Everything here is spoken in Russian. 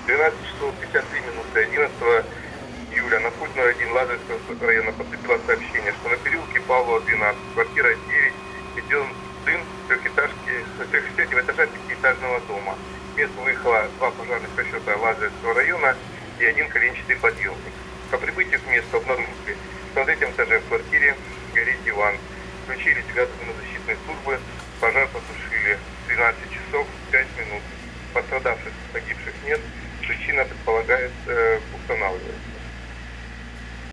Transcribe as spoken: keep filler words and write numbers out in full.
двенадцать часов пятьдесят три минуты одиннадцатого июля на пульт ноль один Лазаревского района поступило сообщение, что на переулке Павлова, двенадцать, квартира девять, виден дым трехэтажки, трехэтажного этажа пятиэтажного дома. К месту выехало два пожарных расчета Лазаревского района и один коленчатый подъемник. По прибытию к месту обнаружили, что на третьем этаже в квартире горит диван. Включились газонно-защитные службы, пожар потушили в тринадцать часов пять минут. Пострадавших, погибших нет, причина предполагается, устанавливается.